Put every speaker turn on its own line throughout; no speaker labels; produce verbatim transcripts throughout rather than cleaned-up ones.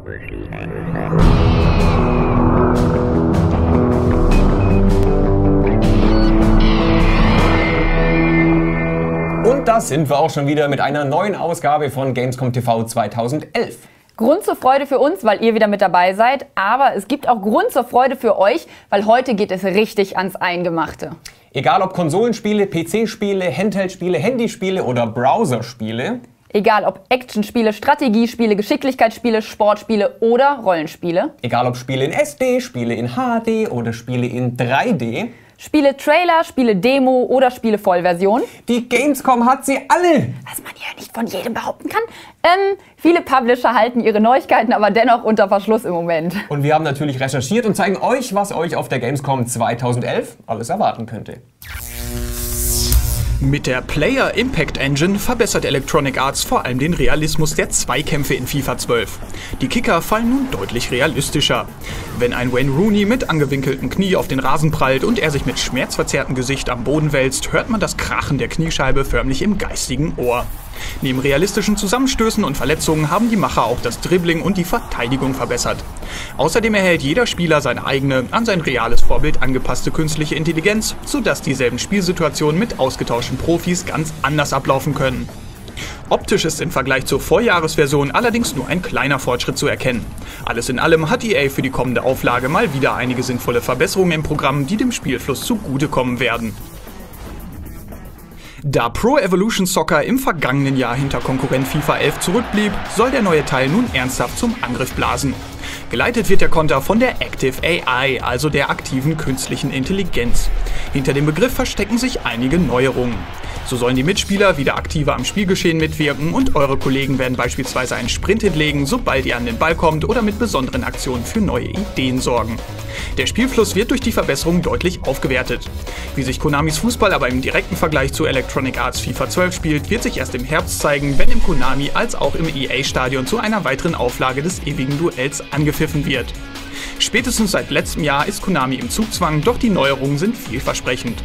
Und da sind wir auch schon wieder mit einer neuen Ausgabe von Gamescom T V zweitausendelf.
Grund zur Freude für uns, weil ihr wieder mit dabei seid, aber es gibt auch Grund zur Freude für euch, weil heute geht es richtig ans Eingemachte.
Egal ob Konsolenspiele, P C-Spiele, Handheld-Spiele, Handyspiele oder Browserspiele.
Egal ob Actionspiele, Strategiespiele, Geschicklichkeitsspiele, Sportspiele oder Rollenspiele.
Egal ob Spiele in S D, Spiele in H D oder Spiele in drei D.
Spiele Trailer, Spiele Demo oder Spiele Vollversion.
Die Gamescom hat sie alle!
Was man ja nicht von jedem behaupten kann. Ähm, viele Publisher halten ihre Neuigkeiten aber dennoch unter Verschluss im Moment.
Und wir haben natürlich recherchiert und zeigen euch, was euch auf der Gamescom zweitausendelf alles erwarten könnte.
Mit der Player Impact Engine verbessert Electronic Arts vor allem den Realismus der Zweikämpfe in FIFA zwölf. Die Kicker fallen nun deutlich realistischer. Wenn ein Wayne Rooney mit angewinkeltem Knie auf den Rasen prallt und er sich mit schmerzverzerrtem Gesicht am Boden wälzt, hört man das Krachen der Kniescheibe förmlich im geistigen Ohr. Neben realistischen Zusammenstößen und Verletzungen haben die Macher auch das Dribbling und die Verteidigung verbessert. Außerdem erhält jeder Spieler seine eigene, an sein reales Vorbild angepasste künstliche Intelligenz, sodass dieselben Spielsituationen mit ausgetauschten Profis ganz anders ablaufen können. Optisch ist im Vergleich zur Vorjahresversion allerdings nur ein kleiner Fortschritt zu erkennen. Alles in allem hat E A für die kommende Auflage mal wieder einige sinnvolle Verbesserungen im Programm, die dem Spielfluss zugutekommen werden. Da Pro Evolution Soccer im vergangenen Jahr hinter Konkurrent FIFA elf zurückblieb, soll der neue Teil nun ernsthaft zum Angriff blasen. Geleitet wird der Konter von der Active A I, also der aktiven künstlichen Intelligenz. Hinter dem Begriff verstecken sich einige Neuerungen. So sollen die Mitspieler wieder aktiver am Spielgeschehen mitwirken und eure Kollegen werden beispielsweise einen Sprint hinlegen, sobald ihr an den Ball kommt oder mit besonderen Aktionen für neue Ideen sorgen. Der Spielfluss wird durch die Verbesserung deutlich aufgewertet. Wie sich Konamis Fußball aber im direkten Vergleich zu Electronic Arts FIFA zwölf spielt, wird sich erst im Herbst zeigen, wenn im Konami als auch im E A-Stadion zu einer weiteren Auflage des ewigen Duells angepfiffen wird. Spätestens seit letztem Jahr ist Konami im Zugzwang, doch die Neuerungen sind vielversprechend.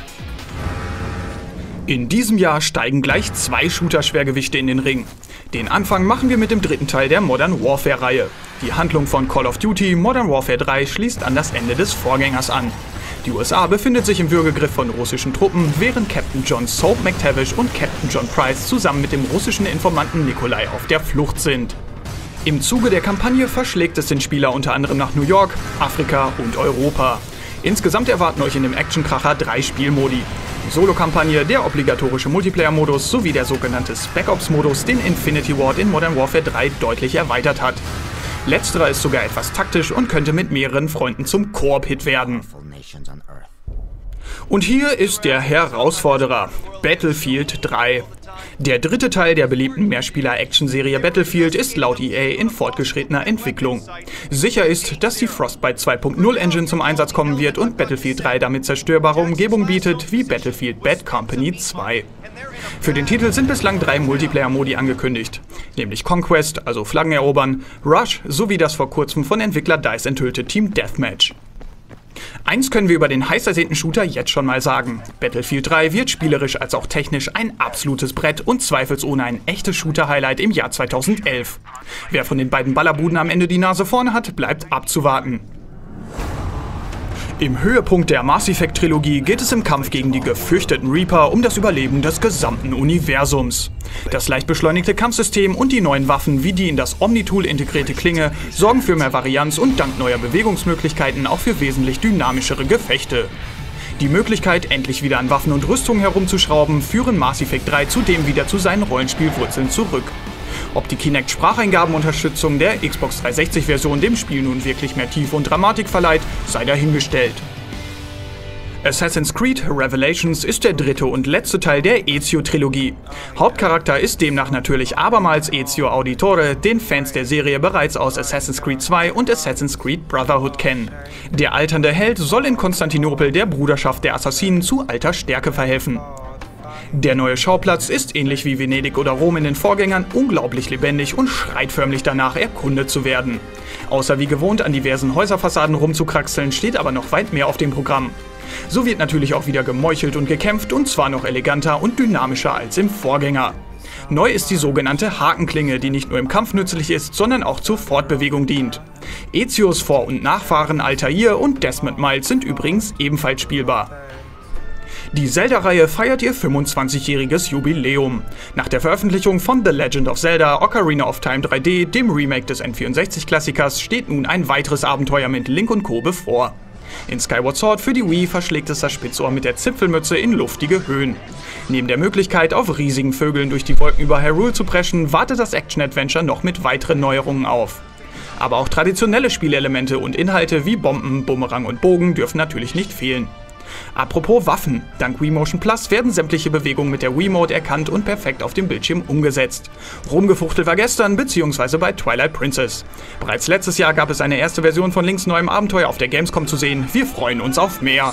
In diesem Jahr steigen gleich zwei Shooter-Schwergewichte in den Ring. Den Anfang machen wir mit dem dritten Teil der Modern Warfare-Reihe. Die Handlung von Call of Duty Modern Warfare drei schließt an das Ende des Vorgängers an. Die U S A befindet sich im Würgegriff von russischen Truppen, während Captain John Soap McTavish und Captain John Price zusammen mit dem russischen Informanten Nikolai auf der Flucht sind. Im Zuge der Kampagne verschlägt es den Spieler unter anderem nach New York, Afrika und Europa. Insgesamt erwarten euch in dem Actionkracher drei Spielmodi. Die Solo-Kampagne, der obligatorische Multiplayer-Modus sowie der sogenannte Spec Ops-Modus, den Infinity Ward in Modern Warfare drei deutlich erweitert hat. Letzterer ist sogar etwas taktisch und könnte mit mehreren Freunden zum Koop-Hit werden. Und hier ist der Herausforderer, Battlefield drei. Der dritte Teil der beliebten Mehrspieler-Action-Serie Battlefield ist laut E A in fortgeschrittener Entwicklung. Sicher ist, dass die Frostbite zwei Punkt null Engine zum Einsatz kommen wird und Battlefield drei damit zerstörbare Umgebung bietet, wie Battlefield Bad Company zwei. Für den Titel sind bislang drei Multiplayer-Modi angekündigt, nämlich Conquest, also Flaggen erobern, Rush sowie das vor kurzem von Entwickler DICE enthüllte Team Deathmatch. Eins können wir über den heiß ersehnten Shooter jetzt schon mal sagen. Battlefield drei wird spielerisch als auch technisch ein absolutes Brett und zweifelsohne ein echtes Shooter-Highlight im Jahr zweitausendelf. Wer von den beiden Ballerbuden am Ende die Nase vorne hat, bleibt abzuwarten. Im Höhepunkt der Mass Effect Trilogie geht es im Kampf gegen die gefürchteten Reaper um das Überleben des gesamten Universums. Das leicht beschleunigte Kampfsystem und die neuen Waffen wie die in das Omnitool integrierte Klinge sorgen für mehr Varianz und dank neuer Bewegungsmöglichkeiten auch für wesentlich dynamischere Gefechte. Die Möglichkeit, endlich wieder an Waffen und Rüstungen herumzuschrauben, führen Mass Effect drei zudem wieder zu seinen Rollenspielwurzeln zurück. Ob die Kinect-Spracheingabenunterstützung der Xbox dreihundertsechzig Version dem Spiel nun wirklich mehr Tiefe und Dramatik verleiht, sei dahingestellt. Assassin's Creed Revelations ist der dritte und letzte Teil der Ezio-Trilogie. Hauptcharakter ist demnach natürlich abermals Ezio Auditore, den Fans der Serie bereits aus Assassin's Creed zwei und Assassin's Creed Brotherhood kennen. Der alternde Held soll in Konstantinopel der Bruderschaft der Assassinen zu alter Stärke verhelfen. Der neue Schauplatz ist ähnlich wie Venedig oder Rom in den Vorgängern unglaublich lebendig und schreit förmlich danach, erkundet zu werden. Außer wie gewohnt an diversen Häuserfassaden rumzukraxeln, steht aber noch weit mehr auf dem Programm. So wird natürlich auch wieder gemeuchelt und gekämpft und zwar noch eleganter und dynamischer als im Vorgänger. Neu ist die sogenannte Hakenklinge, die nicht nur im Kampf nützlich ist, sondern auch zur Fortbewegung dient. Ezios Vor- und Nachfahren Altair und Desmond Miles sind übrigens ebenfalls spielbar. Die Zelda-Reihe feiert ihr fünfundzwanzigjähriges Jubiläum. Nach der Veröffentlichung von The Legend of Zelda Ocarina of Time drei D, dem Remake des N vierundsechzig-Klassikers, steht nun ein weiteres Abenteuer mit Link und Co. bevor. In Skyward Sword für die Wii verschlägt es das Spitzohr mit der Zipfelmütze in luftige Höhen. Neben der Möglichkeit, auf riesigen Vögeln durch die Wolken über Hyrule zu preschen, wartet das Action-Adventure noch mit weiteren Neuerungen auf. Aber auch traditionelle Spielelemente und Inhalte wie Bomben, Bumerang und Bogen dürfen natürlich nicht fehlen. Apropos Waffen, dank Wii Motion Plus werden sämtliche Bewegungen mit der Wiimote erkannt und perfekt auf dem Bildschirm umgesetzt. Rumgefuchtelt war gestern bzw. bei Twilight Princess. Bereits letztes Jahr gab es eine erste Version von Links neuem Abenteuer auf der Gamescom zu sehen. Wir freuen uns auf mehr.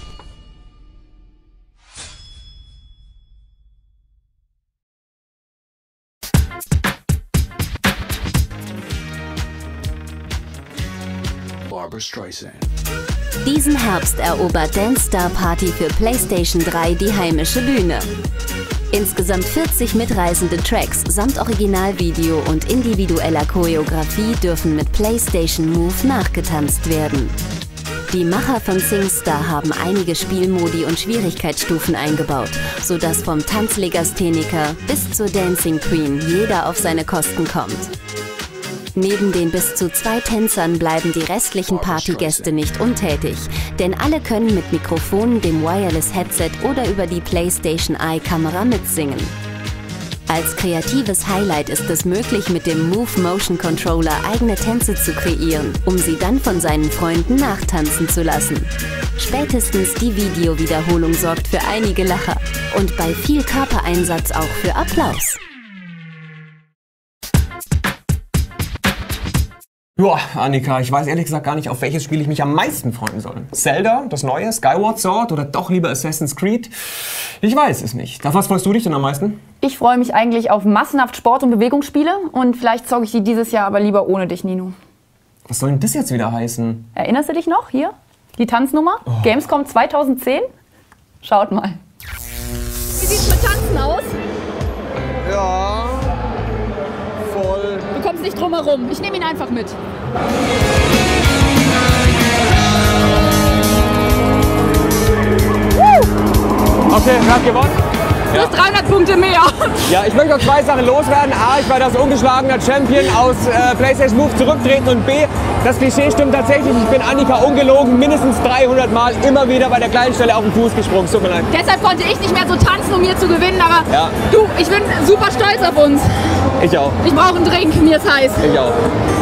Barbra Streisand.
Diesen Herbst erobert Dance Star Party für PlayStation drei die heimische Bühne. Insgesamt vierzig mitreißende Tracks samt Originalvideo und individueller Choreografie dürfen mit PlayStation Move nachgetanzt werden. Die Macher von SingStar haben einige Spielmodi und Schwierigkeitsstufen eingebaut, sodass vom Tanzlegastheniker bis zur Dancing Queen jeder auf seine Kosten kommt. Neben den bis zu zwei Tänzern bleiben die restlichen Partygäste nicht untätig, denn alle können mit Mikrofonen, dem Wireless-Headset oder über die PlayStation Eye-Kamera mitsingen. Als kreatives Highlight ist es möglich, mit dem Move Motion Controller eigene Tänze zu kreieren, um sie dann von seinen Freunden nachtanzen zu lassen. Spätestens die Videowiederholung sorgt für einige Lacher und bei viel Körpereinsatz auch für Applaus.
Joa, Annika, ich weiß ehrlich gesagt gar nicht, auf welches Spiel ich mich am meisten freuen soll. Zelda, das neue, Skyward Sword oder doch lieber Assassin's Creed? Ich weiß es nicht. Auf was freust du dich denn am meisten?
Ich freue mich eigentlich auf massenhaft Sport- und Bewegungsspiele und vielleicht zocke ich die dieses Jahr aber lieber ohne dich, Nino.
Was soll denn das jetzt wieder heißen?
Erinnerst du dich noch? Hier, die Tanznummer? Oh. Gamescom zweitausendzehn? Schaut mal. Wie sieht's mit Tanzen aus?
Ja, voll.
Du kommst nicht drum herum. Ich nehme ihn einfach mit.
Okay, wer hat gewonnen?
Du hast dreihundert Punkte mehr.
Ja, ich möchte noch zwei Sachen loswerden. A, ich war das ungeschlagene Champion aus äh, PlayStation Move zurücktreten. Und B, das Klischee stimmt tatsächlich. Ich bin Annika ungelogen mindestens dreihundert Mal immer wieder bei der kleinen Stelle auf den Fuß gesprungen. Tut mir leid.
Deshalb konnte ich nicht mehr so tanzen, um hier zu gewinnen. Aber
ja.
Du, ich bin super stolz auf uns.
Ich auch.
Ich brauche einen Drink, mir ist heiß.
Ich auch.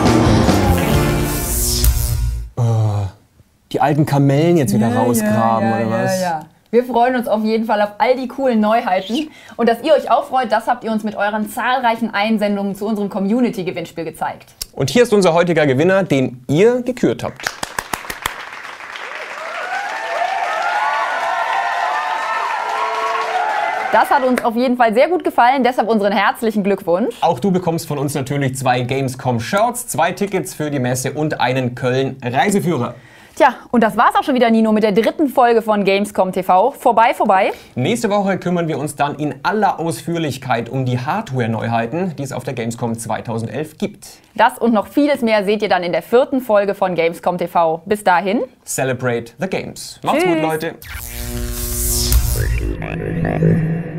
Oh, die alten Kamellen jetzt wieder ja, rausgraben,
ja, ja,
oder was?
Ja, ja. Wir freuen uns auf jeden Fall auf all die coolen Neuheiten. Und dass ihr euch auch freut, das habt ihr uns mit euren zahlreichen Einsendungen zu unserem Community-Gewinnspiel gezeigt.
Und hier ist unser heutiger Gewinner, den ihr gekürt habt.
Das hat uns auf jeden Fall sehr gut gefallen, deshalb unseren herzlichen Glückwunsch.
Auch du bekommst von uns natürlich zwei Gamescom-Shirts, zwei Tickets für die Messe und einen Köln-Reiseführer.
Tja, und das war's auch schon wieder, Nino, mit der dritten Folge von Gamescom T V. Vorbei, vorbei.
Nächste Woche kümmern wir uns dann in aller Ausführlichkeit um die Hardware-Neuheiten, die es auf der Gamescom zweitausendelf gibt.
Das und noch vieles mehr seht ihr dann in der vierten Folge von Gamescom T V. Bis dahin.
Celebrate the Games. Macht's
Tschüss.
gut, Leute.